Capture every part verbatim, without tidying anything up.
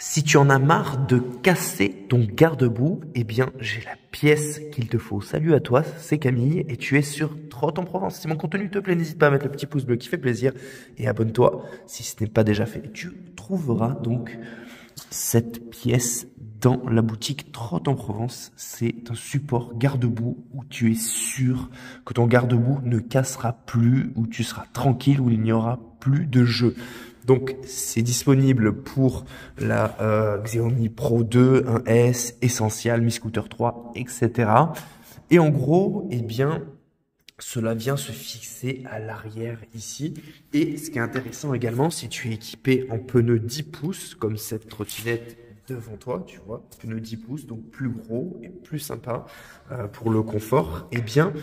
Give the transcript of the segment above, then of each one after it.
Si tu en as marre de casser ton garde-boue, eh bien, j'ai la pièce qu'il te faut. Salut à toi, c'est Camille et tu es sur Trotte en Provence. Si mon contenu te plaît, n'hésite pas à mettre le petit pouce bleu qui fait plaisir et abonne-toi si ce n'est pas déjà fait. Tu trouveras donc cette pièce dans la boutique Trotte en Provence. C'est un support garde-boue où tu es sûr que ton garde-boue ne cassera plus, où tu seras tranquille, où il n'y aura plus de jeu. Donc, c'est disponible pour la euh, Xiaomi Pro deux, un S, Essential, Mi Scooter trois, et cetera. Et en gros, eh bien, cela vient se fixer à l'arrière ici. Et ce qui est intéressant également, si tu es équipé en pneu dix pouces, comme cette trottinette devant toi, tu vois, pneu dix pouces, donc plus gros et plus sympa euh, pour le confort, eh bien,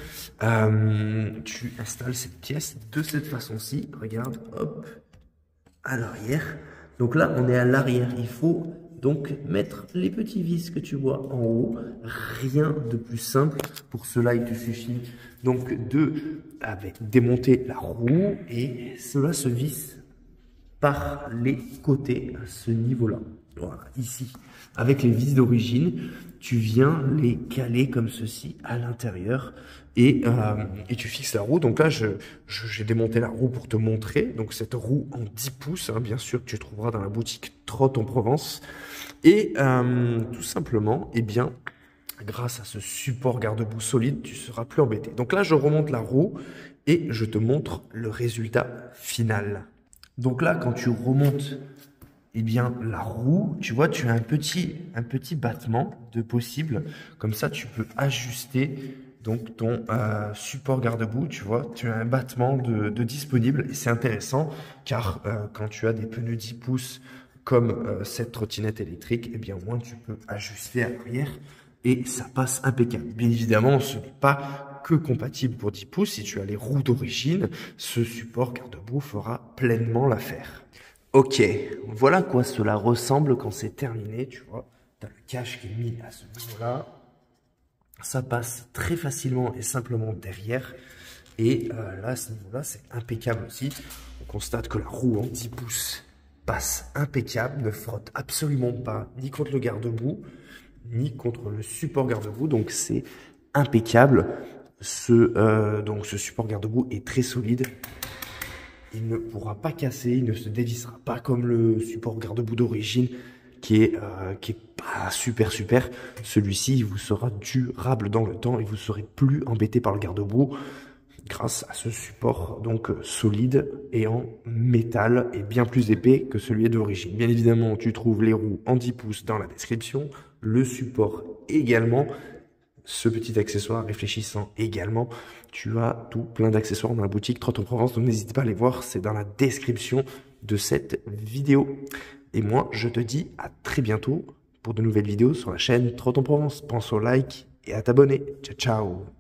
euh, tu installes cette pièce de cette façon-ci. Regarde, hop, à l'arrière. Donc là, on est à l'arrière. Il faut donc mettre les petits vis que tu vois en haut. Rien de plus simple. Pour cela, il te suffit donc de avec, démonter la roue et cela se visse par les côtés à ce niveau-là. Voilà, ici. Avec les vis d'origine, tu viens les caler comme ceci à l'intérieur et, euh, et tu fixes la roue. Donc là, je, je, j'ai démonté la roue pour te montrer. Donc cette roue en dix pouces, hein, bien sûr, que tu trouveras dans la boutique Trotte en Provence. Et euh, tout simplement, eh bien, grâce à ce support garde-boue solide, tu seras plus embêté. Donc là, je remonte la roue et je te montre le résultat final. Donc là, quand tu remontes eh bien, la roue, tu vois, tu as un petit, un petit battement de possible. Comme ça, tu peux ajuster donc ton euh, support garde-boue, tu vois. Tu as un battement de, de disponible et c'est intéressant car euh, quand tu as des pneus dix pouces comme euh, cette trottinette électrique, eh bien, au moins tu peux ajuster à l'arrière et ça passe impeccable. Bien évidemment, ce n'est pas que compatible pour dix pouces. Si tu as les roues d'origine, ce support garde-boue fera pleinement l'affaire. Ok, voilà à quoi cela ressemble quand c'est terminé, tu vois. Tu as le cache qui est mis à ce niveau-là. Ça passe très facilement et simplement derrière. Et euh, là, à ce niveau-là, c'est impeccable aussi. On constate que la roue en dix pouces passe impeccable, ne frotte absolument pas, ni contre le garde-boue, ni contre le support garde-boue. Donc, c'est impeccable. Ce, euh, donc, ce support garde-boue est très solide. Il ne pourra pas casser, il ne se dévissera pas comme le support garde-boue d'origine qui est euh, qui est pas super super. Celui-ci, il vous sera durable dans le temps et vous serez plus embêté par le garde-boue grâce à ce support donc euh, solide et en métal et bien plus épais que celui d'origine. Bien évidemment, tu trouves les roues en dix pouces dans la description, le support également. Ce petit accessoire réfléchissant également. Tu as tout plein d'accessoires dans la boutique Trotte en Provence, donc n'hésite pas à les voir, c'est dans la description de cette vidéo. Et moi, je te dis à très bientôt pour de nouvelles vidéos sur la chaîne Trotte en Provence. Pense au like et à t'abonner. Ciao, ciao.